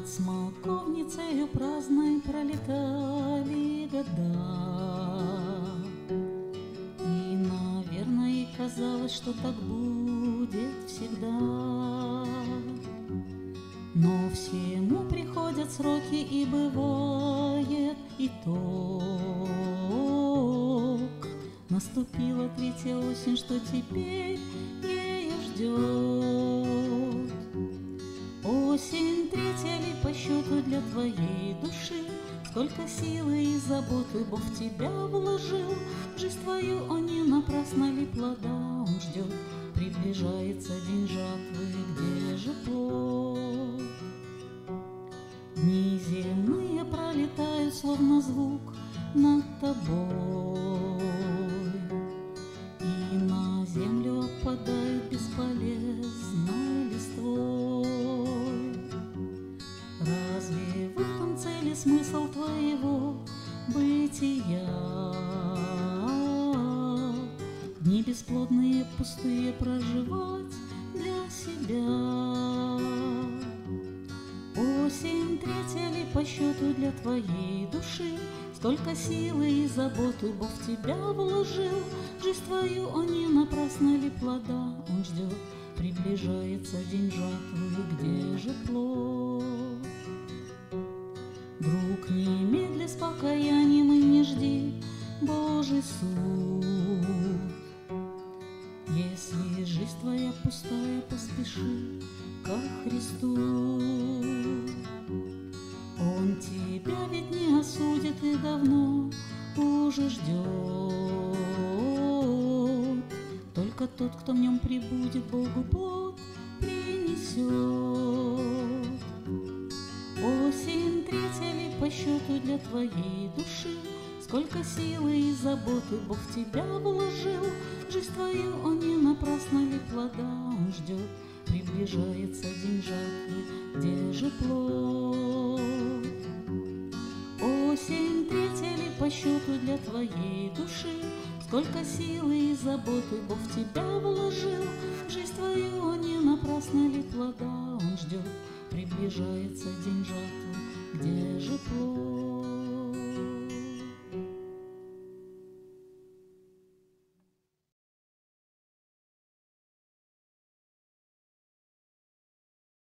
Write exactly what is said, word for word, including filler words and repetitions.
Над смоковницею праздной пролетали года, и, наверное, ей казалось, что так будет всегда. Но всему приходят сроки, и бывает итог. Наступила третья осень, что теперь ею ждет? Осень третья ли по счету для твоей души? Сколько силы и заботы Бог в тебя вложил. Жизнь твою, о, не напрасно ли плода Он ждет? Приближается день жатвы, где же плод? Дни земные пролетают, словно звук над тобой, и на землю опадают бесполезной листвой. Разве в этом цели смысл твоего бытия? Дни бесплодные, пустые проживать для себя. Осень третья ли по счету для твоей души? Сколько силы и заботы Бог в тебя вложил. Жизнь твою, о, не напрасно ли плода Он ждет? Приближается день жатвы, где же плод? Друг, немедли с покаянием и не жди Божий суд. Если жизнь твоя пустая, поспеши ко Христу. Он тебя ведь не осудит и давно уже ждет. Только тот, кто в нем пребудет, Богу плод принесет. Осень третья ли по счету для твоей души? Сколько силы и заботы Бог в тебя вложил. Жизнь твою, о, не напрасно ли плода Он ждет? Приближается день жатвы, где же плод? Осень третья ли по счету для твоей души? Сколько силы и заботы Бог в тебя вложил. Жизнь твою, о, не напрасно ли плода Он ждет? Приближается день жатвы, где же плод?